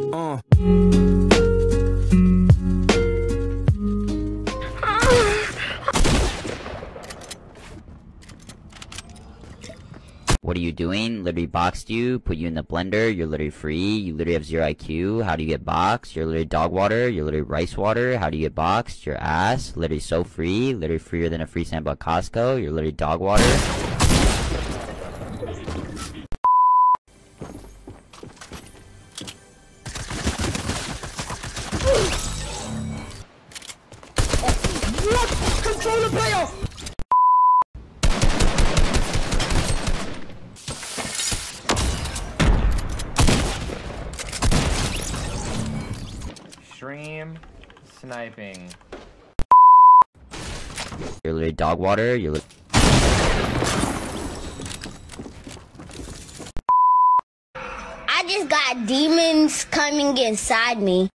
What are you doing? Literally boxed you, put you in the blender, you're literally free, you literally have 0 IQ, how do you get boxed? You're literally dog water, you're literally rice water, how do you get boxed? Your ass, literally so free, literally freer than a free sample at Costco, you're literally dog water. What? Control the player! Stream sniping. You're literally dog water, you're I just got demons coming inside me.